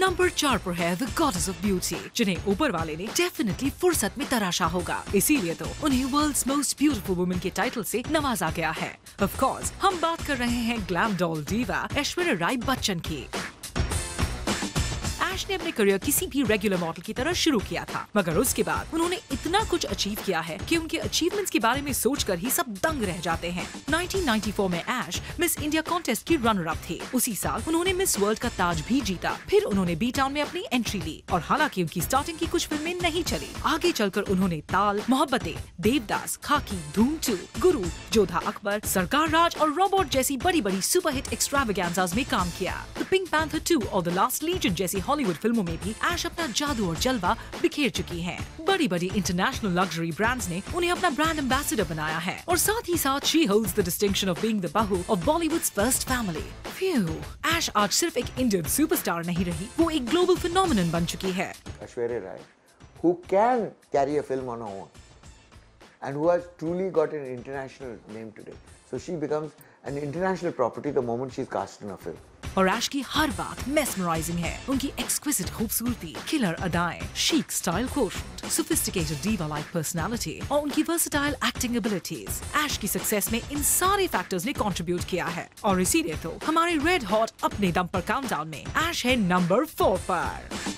Number 4 पर है the goddess of beauty, जिन्हें ऊपर वाले ने डेफिनेटली फुर्सत में तराशा होगा, इसीलिए तो उन्हें वर्ल्ड्स मोस्ट ब्यूटीफुल वुमन के टाइटल से नवाजा गया है। ऑफ कोर्स हम बात कर रहे हैं glam doll diva Aishwarya Rai Bachchan की। ऐश ने अपने करियर किसी भी रेगुलर मॉडल की तरह शुरू किया था, मगर उसके बाद उन्होंने इतना कुछ अचीव किया है कि उनके अचीवमेंट्स के बारे में सोचकर ही सब दंग रह जाते हैं। 1994 में ऐश मिस इंडिया कॉन्टेस्ट की रनर अप थे। उसी साल उन्होंने मिस वर्ल्ड का ताज भी जीता। फिर उन्होंने बी टाउन में अपनी एंट्री ली और हालांकि उनकी स्टार्टिंग की कुछ फिल्में नहीं चली, आगे चलकर उन्होंने ताल, मोहब्बतें, देवदास, खाकी, धूम 2, गुरु, जोधा अकबर, सरकार राज और रोबोट जैसी बड़ी बड़ी सुपरहिट एक्स्ट्रावेगेंजास में काम किया। द पिंक पैंथर 2 और द लास्ट लीजेंड जैसी हॉलीवुड फिल्मों में भी ऐश अपना जादू और जलवा बिखेर चुकी हैं। बड़ी बड़ी इंटरनेशनल लग्जरी ब्रांड्स ने उन्हें अपना ब्रांड एम्बेसडर बनाया है और साथ ही साथ she holds the distinction of being the bahu of Bollywood's first family. Phew, Ash आज सिर्फ एक इंडियन सुपरस्टार नहीं रही, वो एक ग्लोबल फिनोमिनन बन चुकी है। Aishwarya Rai, who can carry a film on her own and who has truly got an international name today. So she becomes an international property the moment she's cast in a film. और ऐश की हर बात mesmerising है। उनकी exquisite खूबसूरती, killer अदाएं, chic style quotient, sophisticated diva like personality और उनकी versatile acting abilities ऐश की सक्सेस में इन सारे फैक्टर्स ने कंट्रीब्यूट किया है और इसीलिए तो हमारे रेड हॉट अपने दम पर काउंटडाउन में ऐश है नंबर 4 पर।